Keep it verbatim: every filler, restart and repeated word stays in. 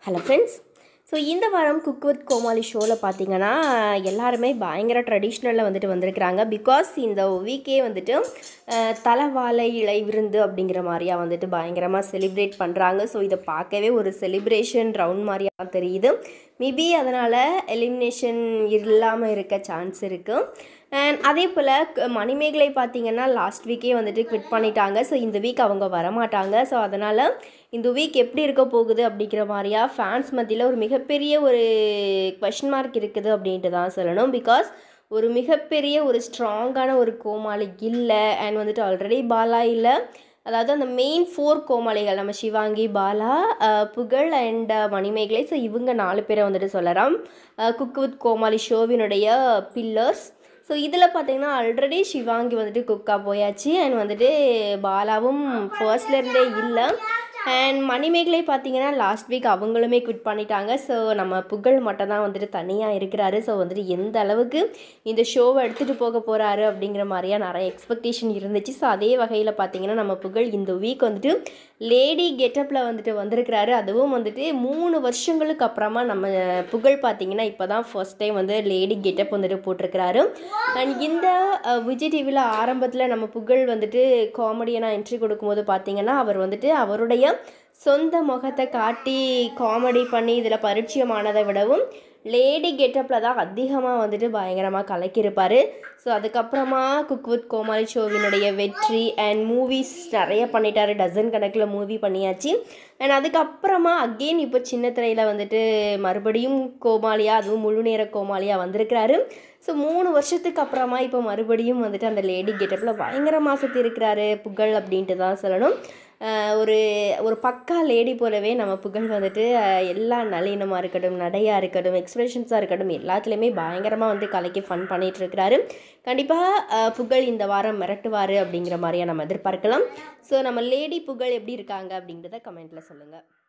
Hello friends. So இந்த வாரம் cook with கோமாளி ஷோவில் பார்த்தீங்கன்னா எல்லாருமே பயங்கர ட்ரெடிஷ்னலில் வந்துட்டு வந்திருக்கிறாங்க. பிகாஸ் இந்த வீக்கே வந்துட்டு தலைவாழை இலை விருந்து அப்படிங்கிற மாதிரியா வந்துட்டு பயங்கரமாக செலிப்ரேட் பண்ணுறாங்க. ஸோ இதை பார்க்கவே ஒரு செலிப்ரேஷன் ரவுண்ட் மாதிரியாக தெரியுது. மேபி அதனால் எலிமினேஷன் இல்லாமல் இருக்க சான்ஸ் இருக்குது. அண்ட் அதே போல் மணிமேகலை பார்த்திங்கன்னா லாஸ்ட் வீக்கே வந்துட்டு குவிட் பண்ணிட்டாங்க. ஸோ இந்த வீக் அவங்க வரமாட்டாங்க. ஸோ அதனால் இந்த வீக் எப்படி இருக்க போகுது அப்படிங்கிற மாதிரியா ஃபேன்ஸ் மத்தியில் ஒரு மிகப்பெரிய ஒரு கொஷின் மார்க் இருக்குது அப்படின்ட்டு தான் சொல்லணும். பிகாஸ் ஒரு மிகப்பெரிய ஒரு ஸ்ட்ராங்கான ஒரு கோமாளி இல்லை. அண்ட் வந்துட்டு ஆல்ரெடி பாலா இல்லை. அதாவது அந்த மெயின் ஃபோர் கோமாளிகள் நம்ம சிவாங்கி, பாலா, புகழ் அண்ட் மணிமேகலை. ஸோ இவங்க நாலு பேரை வந்துட்டு சொல்லலாம் குக் வித் கோமாளி ஷோவினுடைய பில்லர்ஸ். ஸோ இதில் பார்த்திங்கன்னா ஆல்ரெடி சிவாங்கி வந்துட்டு குக்காக போயாச்சு. அண்ட் வந்துட்டு பாலாவும் ஃபர்ஸ்ட்லேருந்தே இல்லை. அண்ட் மணிமேகலை பார்த்திங்கன்னா லாஸ்ட் வீக் அவங்களுமே குவிட் பண்ணிட்டாங்க. ஸோ நம்ம புகழ் மட்டும் தான் வந்துட்டு தனியாக இருக்கிறாரு. ஸோ வந்துட்டு எந்த அளவுக்கு இந்த ஷோவை எடுத்துகிட்டு போக போகிறாரு அப்படிங்கிற மாதிரியா நிறைய எக்ஸ்பெக்டேஷன் இருந்துச்சு. ஸோ அதே வகையில் பார்த்திங்கன்னா நம்ம புகழ் இந்த வீக் வந்துட்டு லேடி கெட்டப்பில் வந்துட்டு வந்திருக்கிறாரு. அதுவும் வந்துட்டு மூணு வருஷங்களுக்கு அப்புறமா நம்ம புகழ் பார்த்திங்கன்னா இப்போ தான் ஃபர்ஸ்ட் டைம் வந்து லேடி கெட்டப் வந்துட்டு போட்டிருக்கிறாரு. அண்ட் இந்த விஜய் டிவியில் ஆரம்பத்தில் நம்ம புகழ் வந்துட்டு காமெடியனாக என்ட்ரி கொடுக்கும்போது பார்த்திங்கன்னா அவர் வந்துட்டு அவருடைய சொந்த முகத்தை காட்டி காமெடி பண்ணி இதில் பரிச்சயமானதை விடவும் லேடி கெட்டப்பில் தான் அதிகமாக வந்துட்டு பயங்கரமாக கலக்கியிருப்பார். ஸோ அதுக்கப்புறமா குக் வித் கோமாளி ஷோவினுடைய வெற்றி அண்ட் மூவிஸ் நிறைய பண்ணிட்டார். டசன் கணக்கில் மூவி பண்ணியாச்சு. அண்ட் அதுக்கப்புறமா அகெயின் இப்போ சின்ன திரையில் வந்துட்டு மறுபடியும் கோமாளியாக, அதுவும் முழு நேர கோமாளியாக வந்திருக்கிறாரு. ஸோ மூணு வருஷத்துக்கு அப்புறமா இப்போ மறுபடியும் வந்துட்டு அந்த லேடி கெட்டப்பில் பயங்கரமாக சுற்றி இருக்கிறாரு புகழ் அப்படின்ட்டு தான் சொல்லணும். ஒரு ஒரு பக்கா லேடி போலவே நம்ம புகழ் வந்துட்டு எல்லா நளினமாக இருக்கட்டும், நடையாக இருக்கட்டும், எக்ஸ்பிரஷன்ஸாக இருக்கட்டும், எல்லாத்துலேயுமே பயங்கரமாக வந்து கலைக்கு ஃபன் பண்ணிகிட்ருக்கிறாரு. கண்டிப்பாக புகழ் இந்த வாரம் மிரட்டுவார் அப்படிங்கிற மாதிரியா நம்ம எதிர்பார்க்கலாம். ஸோ நம்ம லேடி புகழ் எப்படி இருக்காங்க அப்படிங்கிறத கமெண்ட்டில் சொல்லுங்கள்.